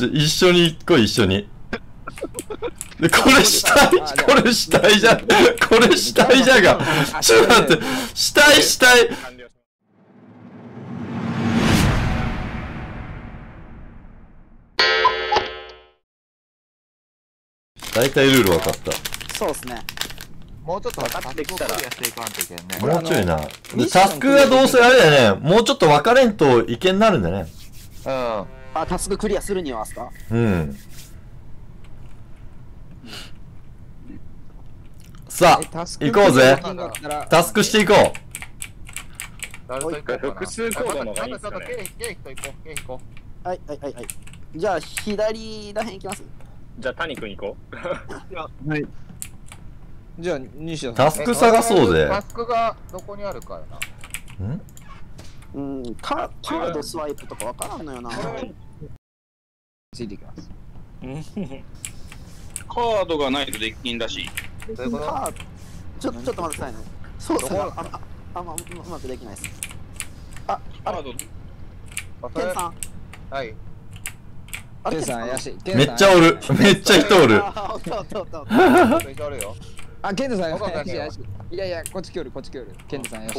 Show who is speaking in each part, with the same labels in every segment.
Speaker 1: 一緒に行こう、一緒に。で、これ死体じゃん。これ死体じゃんが。ちょっと待って、死体。大体ルール分かった。
Speaker 2: そうっすね。
Speaker 3: もうちょっと分かってきたらやっていかんといけんね。
Speaker 1: もうちょいな。で、タスクがどうせあれだよね。もうちょっと分かれんといけになるんだね。
Speaker 3: うん。
Speaker 2: あ、タスククリアするにはっすか？
Speaker 1: うん。さあ、行こうぜ。タスクしていこう。
Speaker 3: 複数コードの方がいいっすね。
Speaker 2: はい。じゃあ、左らへん行きます？
Speaker 4: じゃあ、谷君行こう。
Speaker 5: はい。じゃあ、西田さん。
Speaker 1: タスク探そうぜ。
Speaker 3: タスクがどこにあるかやな。
Speaker 2: カードスワイプとかわからんのよな。
Speaker 5: ついていきます。
Speaker 6: カードがないとできんらしい。
Speaker 2: ちょっと待ってくださいね。そうっすね。うまくできないっす。
Speaker 6: カード。
Speaker 2: ケンさん。
Speaker 3: はい。
Speaker 5: ケンさん怪しい。
Speaker 1: めっちゃおる。めっちゃ人おる。
Speaker 3: めっちゃおるよ。
Speaker 5: あ、ケントさん怪しい。いや、こっち来よる。ケントさん怪しい。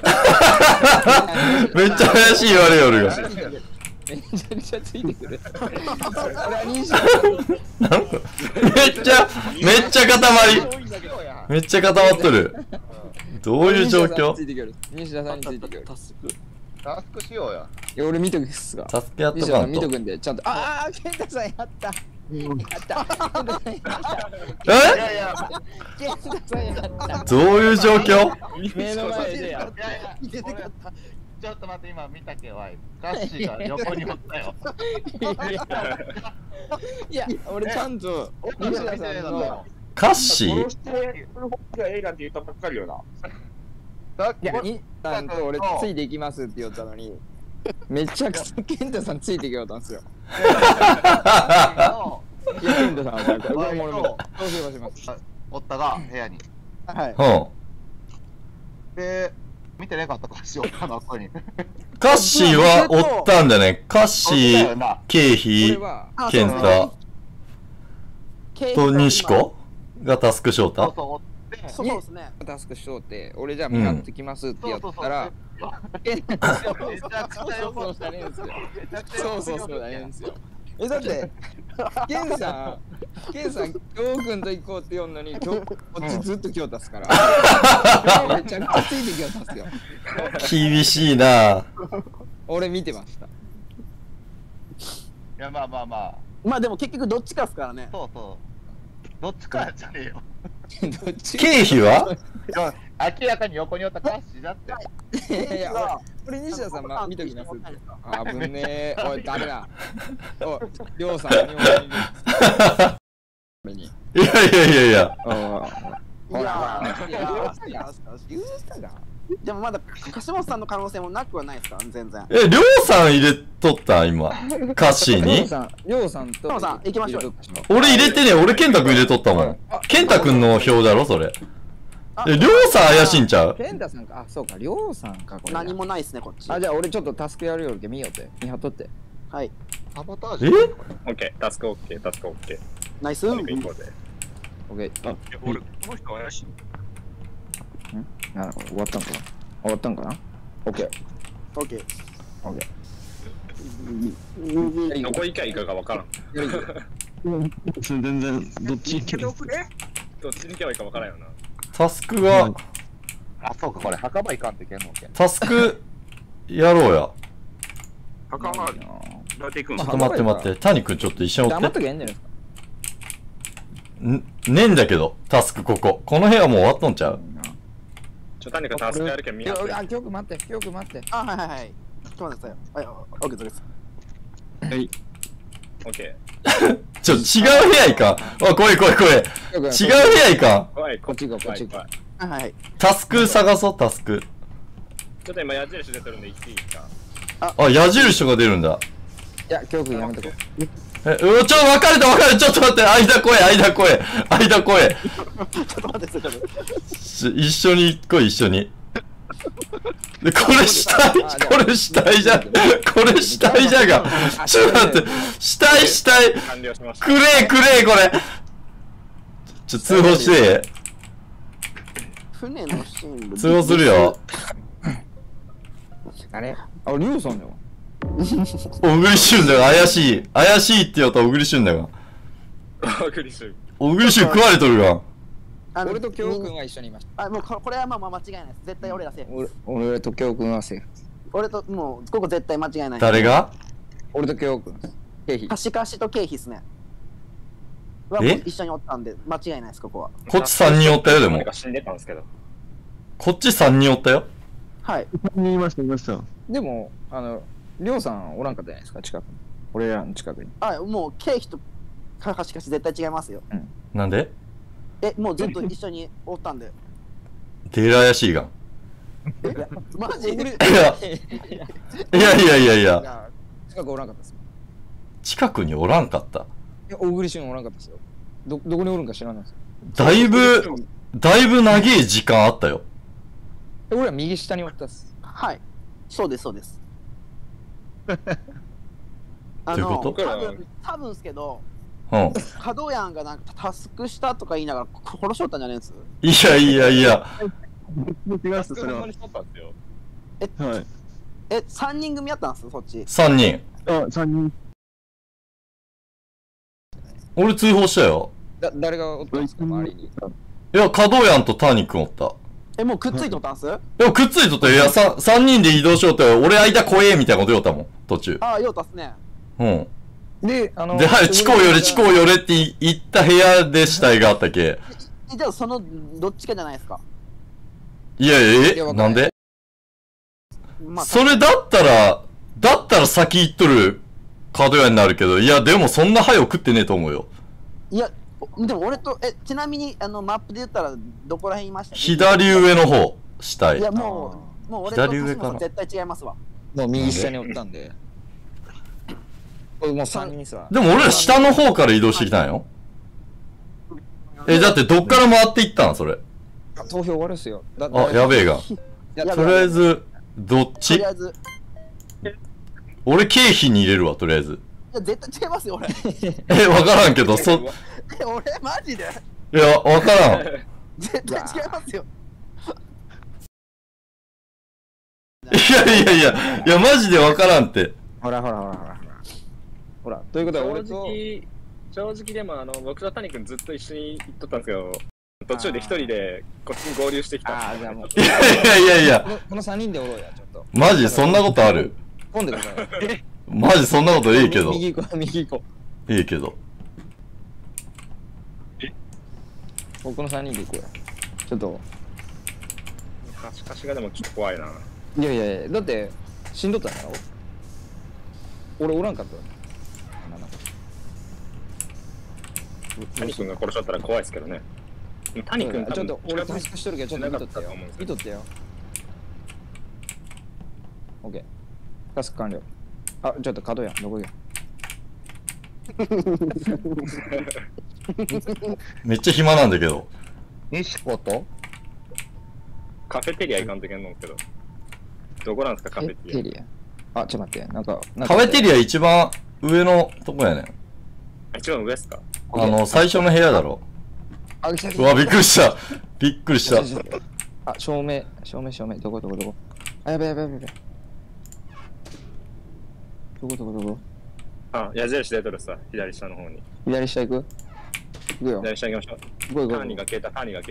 Speaker 1: めっちゃ怪しい言われよるが。
Speaker 5: めちゃくちゃついてくる。俺は西田
Speaker 1: めっちゃ塊。めっちゃ固まっとる。どういう状況？
Speaker 5: 西田さんについてくる。
Speaker 3: タスクしようや。
Speaker 5: いや、俺見とくっすが。
Speaker 1: タスクやっと
Speaker 5: 西田さん見と
Speaker 1: かんと。
Speaker 5: くんで、ちゃんと。ケントさんやった。
Speaker 1: え？
Speaker 5: ケントさんやった。
Speaker 1: どういう状況？
Speaker 5: 目の前でや。
Speaker 3: ちょっと待って、今見たけわい。カッシーが横におったよ。
Speaker 5: いや、俺ちゃんと西田さんの。
Speaker 1: カッシー？
Speaker 6: 映画って言ったばっかりよな。
Speaker 5: いや、西田さんと俺ついていきますって言ったのに、めちゃくちゃケントさんついてきよったんですよ。いや、ケントさんは
Speaker 3: おったが、部屋に。
Speaker 2: はい。
Speaker 3: で、見てなかったかしようかな、ここに。
Speaker 1: カッシーはおったんだね。カッシー、経費、ケンタと西子がタスク翔太。
Speaker 2: そうですね。
Speaker 5: タスクしとって、俺じゃあ見張ってきますってやったら、ケントさんめちゃくちゃ横したねんすよ。そうだねんすよ。だって、ケンさん、京くんと行こうって言うのに、こっちずっと京太っすから。めちゃくちゃついてきよったっすよ。
Speaker 1: 厳しいな。
Speaker 5: 俺見てました。い
Speaker 3: や、まあ。
Speaker 2: まあでも結局どっちかっすからね。
Speaker 3: そう。どっちかじゃねえよ。
Speaker 5: どっち
Speaker 1: 経費は？
Speaker 3: 明らかに横におったカッシーだって。
Speaker 5: いや、俺西田さん見ときますって。あぶねえ。おい、誰だ。おい、りょうさん、日本に。
Speaker 1: いや。
Speaker 5: ほら。
Speaker 2: でもまだ柏本さんの可能性もなくはないですから、全然。
Speaker 1: りょうさん入れとった今。カッシーに？
Speaker 5: りょうさんと。
Speaker 2: 行きましょう。
Speaker 1: 俺入れてねえ。俺健太くん入れとったもん。健太くんの表だろそれ。りょうさん怪しいんちゃう？
Speaker 5: 健太さんか。あ、そうか。りょうさんか。これ
Speaker 2: 何もないっすね、こっち。
Speaker 5: あ、じゃあ俺ちょっとタスクやるより見ようって見張っとって。
Speaker 2: はい。
Speaker 3: サボタージュ。
Speaker 4: オッケー、タスクオッケー。
Speaker 2: ナイス。
Speaker 4: 行こうぜ。
Speaker 5: オッケー。
Speaker 6: 俺、この人怪しい。
Speaker 5: なるほど。終わったんかなオッケー。
Speaker 2: オッケー。
Speaker 4: どこ行きゃいいかがわからん。
Speaker 5: 全然、どっち行ける？
Speaker 4: どっちに行けばいいかわからんよな。
Speaker 1: タスクが、
Speaker 3: あ、そうか、これ墓場行かんといけんのけ。
Speaker 1: タスクやろうや。
Speaker 6: 墓場どうやって行くん
Speaker 1: ちょっと待って。谷くんちょっと一緒にお
Speaker 5: 黙っ
Speaker 1: って。
Speaker 5: ときゃいいんじゃないですか。
Speaker 1: ねえんだけど、タスクここ。この部屋もう終わっとんちゃう？
Speaker 4: 谷君タスクやるけん見やすい。
Speaker 5: あ、京く待って。
Speaker 2: あ、はい。ちょっと待ってください。はい、オッケーです。
Speaker 6: はい。
Speaker 4: オッケ
Speaker 1: 違う部屋行かん。あ、怖い。違う部屋行かん。
Speaker 4: ー。怖い、
Speaker 5: こっち行こう。
Speaker 2: はい。
Speaker 1: タスク探そう、タスク。
Speaker 4: ちょっと今矢印出てるんで行っていいか。
Speaker 1: あ、矢印が出るんだ。
Speaker 5: いや、京くんやめとこう。
Speaker 1: 分かれた。ちょっと待って。間声。
Speaker 2: ちょっと待って、
Speaker 1: 一緒に行こう、一緒に。 で、これ死体、これ死体じゃん。これ死体じゃんが。ちょっと待って、死体。
Speaker 4: 完了しました。
Speaker 1: くれ、これ。通報して。
Speaker 2: 船のシーン
Speaker 1: 通報するよ。
Speaker 5: あれあ、リュウさんじゃん。
Speaker 1: 小栗旬だよ、怪しいって言うと小栗旬だよ。
Speaker 4: 小栗旬
Speaker 1: 食われとるが。
Speaker 5: 俺と京くんは一緒にいました。
Speaker 2: あ、もうこれはまあ間違いないです。絶対俺らセーフ。
Speaker 5: 俺と京くんはセーフ。
Speaker 2: 俺と、もう、ここ絶対間違いない。
Speaker 1: 誰が？
Speaker 5: 俺と京くん。経費。
Speaker 2: 貸しと経費っすね。一緒におったんで、間違いないです、ここは。
Speaker 1: こっち3人おったよ、でも。
Speaker 4: 死んでたんですけど。
Speaker 1: こっち3人おったよ。
Speaker 2: はい。
Speaker 7: 3人いました。
Speaker 5: でも、りょうさんおらんかったじゃないですか、近くに。俺らの近くに。
Speaker 2: あ、もう経費と貸し絶対違いますよ。
Speaker 1: なんで？
Speaker 2: もうずっと一緒におったんで。
Speaker 1: デーラ怪しいが。
Speaker 2: マジで？
Speaker 1: いや。
Speaker 5: 近くおらんかったです。
Speaker 1: 近くにおらんかった。
Speaker 5: いや、小栗旬おらんかったですよ。どこにおるんか知らないですよ。
Speaker 1: だいぶ長い時間あったよ。
Speaker 5: 俺は右下におったっす。
Speaker 2: はい。そうです。
Speaker 1: どういうこと？
Speaker 2: 多分っすけど、
Speaker 1: うん。
Speaker 2: 角やんがなんかタスクしたとか言いながら殺しとったんじゃねえんす。
Speaker 1: いや。
Speaker 7: 違います、それは。はい。
Speaker 2: 3人組やったんすそっち。
Speaker 1: 3人。
Speaker 7: あ、3人。
Speaker 1: 俺通報したよ。
Speaker 5: 誰がおったんですか、周りに。
Speaker 1: いや、角やんと谷君おった。
Speaker 2: もうくっついとったんす？
Speaker 1: でもくっついとったよ。いや、3人で移動しようって、俺間怖えみたいなこと言おったもん、途中。
Speaker 2: ああ、ようたっすね。
Speaker 1: うん。
Speaker 5: で、
Speaker 1: チコ寄れって言った部屋で死体があったけ。
Speaker 2: じゃあその、どっちかじゃないですか。
Speaker 1: いや、なんで？それだったら先行っとる角屋になるけど、いや、でもそんな早食ってねえと思うよ。
Speaker 2: いや、でも俺と、ちなみに、マップで言ったら、どこら辺いました？
Speaker 1: 左上の方、死体。
Speaker 2: いや、もう俺と年も絶対違いますわ。
Speaker 5: もう右下におったんで。もう3人さ。
Speaker 1: でも俺ら下の方から移動してきたんよ。だってどっから回っていったんそれ。
Speaker 5: 投票終わるっすよ。
Speaker 1: あ、やべえが。とりあえず、どっち？俺経費に入れるわ、とりあえず。
Speaker 2: いや、絶対違いますよ、俺。
Speaker 1: わからんけど、
Speaker 2: 俺、マジで？
Speaker 1: いや、わからん。
Speaker 2: 絶対違いますよ。
Speaker 1: いや、マジでわからんって。
Speaker 5: ほら。ということは俺と
Speaker 4: 正直でも僕と谷君ずっと一緒に行っとったんですけど、途中で一人でこっちに合流してきた。
Speaker 5: ああ、じゃあもう。
Speaker 1: いや。
Speaker 5: この3人でおろうや、ちょっと。
Speaker 1: マジそんなことある？
Speaker 5: 混んでください。
Speaker 1: マジそんなこといいけど。
Speaker 5: 右行こ
Speaker 1: う。いいけど。
Speaker 5: 僕の3人で行こうや。ちょっと。
Speaker 4: 貸しがでもちょっと怖いな。
Speaker 5: いや、だって死んどったんやろ。俺おらんかったよ。
Speaker 4: 谷君が殺しちゃったら怖いですけどね。谷君
Speaker 5: ちょっと俺タスクしとるけどちょっと見とってよ。見とってよ。オッケー。タスク完了。あ、ちょっと角やん。どこや。
Speaker 1: めっちゃ暇なんだけど。
Speaker 5: 西子と
Speaker 4: カフェテリア行かんといけんのけど。どこなんですか、カフェテリ
Speaker 5: ア。あ、ちょっと待って。なんか
Speaker 1: カフェテリア一番上のとこやねん。
Speaker 4: 一番上っすか？
Speaker 1: 最初の部屋だろ。うわ、びっくりした。
Speaker 5: あ、照明。どこ。あ、やべ。どこ。
Speaker 4: あ、矢印出とるさ、左下の方に。
Speaker 5: 左下行くよ。
Speaker 4: 左下行きましょう。ターニーが消えた。
Speaker 7: ちょっ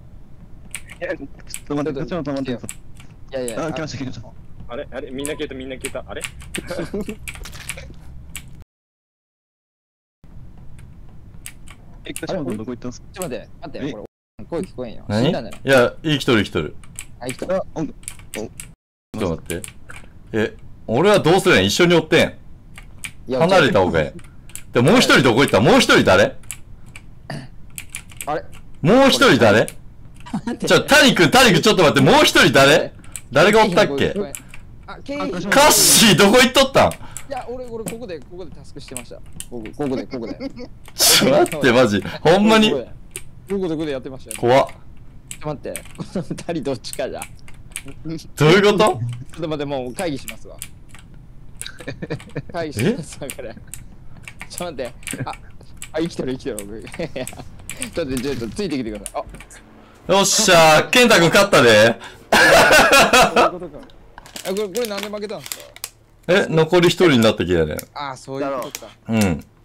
Speaker 7: と待って。
Speaker 5: いや。
Speaker 7: あ、来ました。
Speaker 4: あれみんな消えた。あれ
Speaker 7: どこ行ったんすか？
Speaker 5: ちょっと待って、これ声聞こえんよ。
Speaker 1: 何？いや、生きとる。
Speaker 5: あ、生きとる。
Speaker 1: ちょっと待って。俺はどうすりゃ一緒におってん。離れた方がいい。で、もう一人どこ行った？もう一人誰？
Speaker 5: あれ？
Speaker 1: もう一人誰？谷君ちょっと待って、もう一人誰がおったっけ？カッシーどこ行っとったん？
Speaker 5: いや、俺ここでタスクしてました。ここで。
Speaker 1: ちょっと待って、マジ。ほんまに。
Speaker 5: ここでやってましたよ。
Speaker 1: 怖っ。
Speaker 5: ちょっと待って。この二人どっちかじゃ。
Speaker 1: どういうこと？
Speaker 5: ちょっと待って、もう会議しますわ。会議しますわ、これ。ちょっと待って。生きてる、生きてる、僕。ちょっとついてきてください。
Speaker 1: よっしゃー、健太くん勝ったで。
Speaker 5: そういうことか。これなんで負けたんですか？
Speaker 1: 残り一人になった気だね。
Speaker 5: そういうことか。
Speaker 1: うん。